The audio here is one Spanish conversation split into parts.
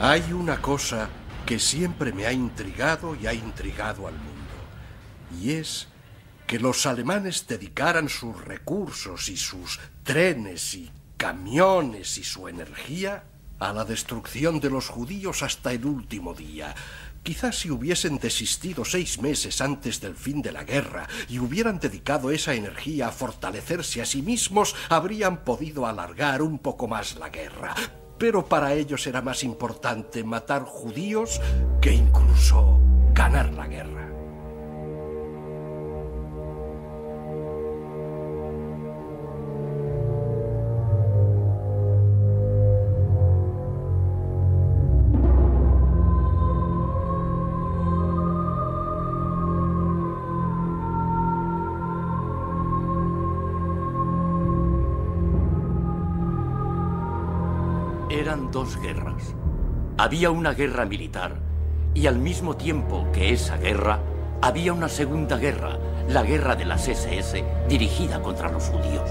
Hay una cosa que siempre me ha intrigado y ha intrigado al mundo, y es que los alemanes dedicaran sus recursos y sus trenes y camiones y su energía a la destrucción de los judíos hasta el último día. Quizás si hubiesen desistido 6 meses antes del fin de la guerra y hubieran dedicado esa energía a fortalecerse a sí mismos, habrían podido alargar un poco más la guerra. Pero para ellos era más importante matar judíos que incluso ganar la guerra. Eran 2 guerras. Había una guerra militar y al mismo tiempo que esa guerra, había una segunda guerra, la guerra de las SS, dirigida contra los judíos.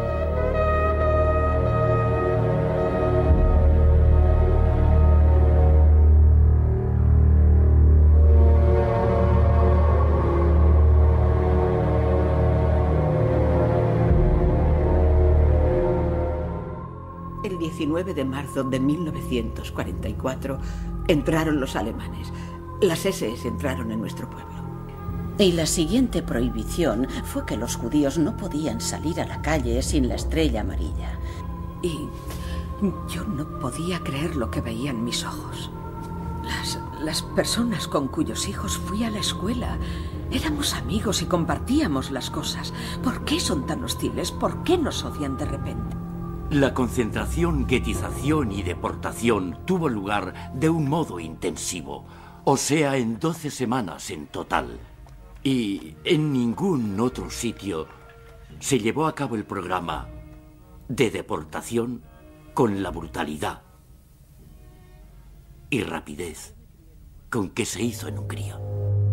El 19 de marzo de 1944 entraron los alemanes. Las SS entraron en nuestro pueblo. Y la siguiente prohibición fue que los judíos no podían salir a la calle sin la estrella amarilla. Y yo no podía creer lo que veía en mis ojos. Las personas con cuyos hijos fui a la escuela, éramos amigos y compartíamos las cosas. ¿Por qué son tan hostiles? ¿Por qué nos odian de repente? La concentración, guetización y deportación tuvo lugar de un modo intensivo, o sea, en 12 semanas en total. Y en ningún otro sitio se llevó a cabo el programa de deportación con la brutalidad y rapidez con que se hizo en Hungría.